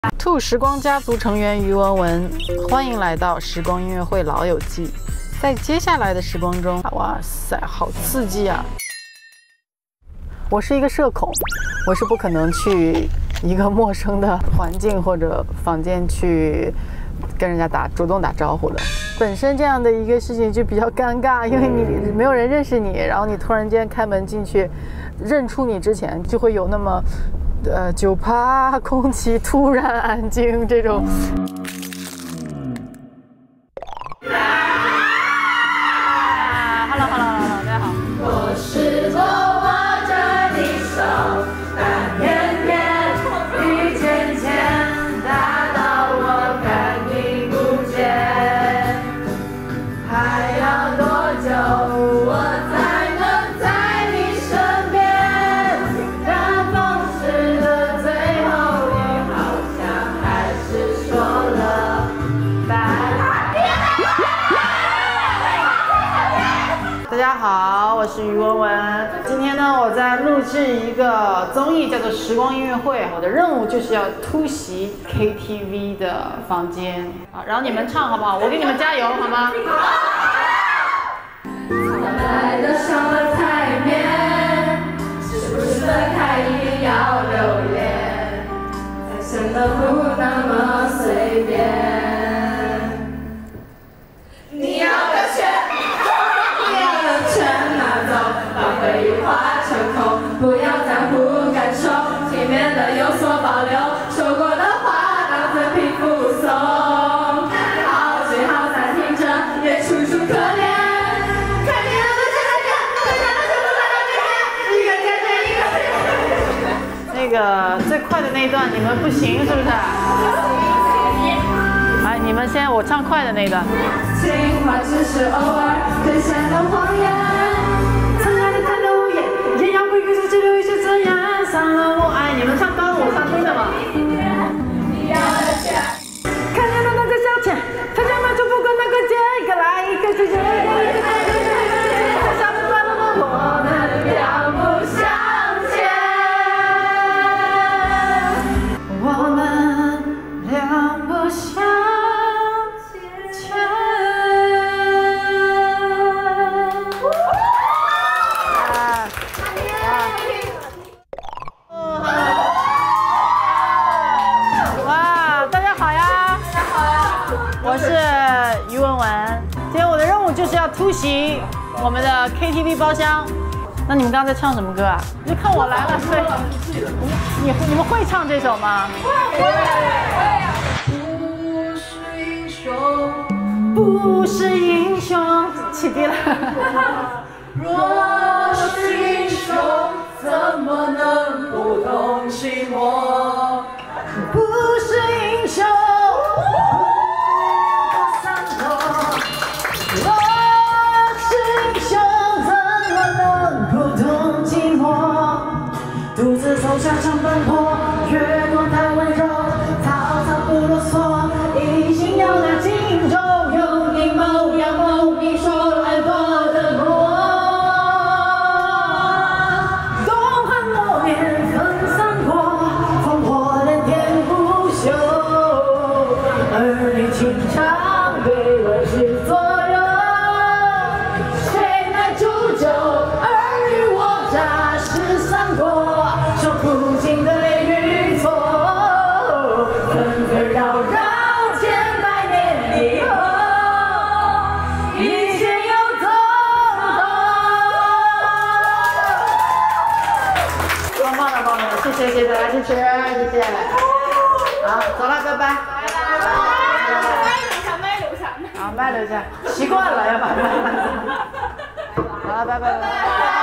兔时光家族成员于文文，欢迎来到时光音乐会老友记。在接下来的时光中，哇塞，好刺激啊！我是一个社恐，我是不可能去一个陌生的环境或者房间去跟人家主动打招呼的。本身这样的一个事情就比较尴尬，因为你没有人认识你，然后你突然间开门进去，认出你之前就会有那么。就怕空气突然安静这种。Hello， 大家好。我试过握着你手，但偏偏雨渐渐大到我看你不见，还要多久我才能在你身边？大家好，我是于文文。今天呢，我在录制一个综艺，叫做《时光音乐会》。我的任务就是要突袭 KTV 的房间啊，然后你们唱好不好？我给你们加油，好吗？来的上了台面，是不是分开一定要留恋？才显得不那么随便。你要的全。回忆化成空，不要在乎感受，体面的有所保留，说过的话当成皮肤松。好，最好暂停着，也楚楚可怜。看你的这些天，剩下的全部在那里，一个接着一个。那个最快的那一段你们不行是不是？哎，你们先，我唱快的那一段。情话只是偶尔兑现的谎言。散了我爱你们唱高的，我唱低的嘛。看见了那个消遣，他想拿出不管那个结，一个来一个去，下不断的我们两不相欠，我们两不相欠。我是于文文，今天我的任务就是要突袭我们的 KTV 包厢。那你们刚刚在唱什么歌啊？就看我来了，对。你们会唱这首吗？会。不是英雄，起低了。若是英雄，怎么能不懂寂寞？不是英雄。独自走下场奔波，月光太温柔，草草不啰嗦，一心要拿荆州，用阴谋阳谋，你说来过的我，东汉末年分三国，烽火连天不休，儿女情长被乱世左右，谁来煮酒？尔虞我诈是三国。不尽的泪与错，纷纷扰扰千百年以后，一切又走动。棒棒的，棒棒的，谢谢大家支持，谢谢。好，走了，拜拜。麦留下。好，麦留下，习惯了要把麦。好了，拜拜。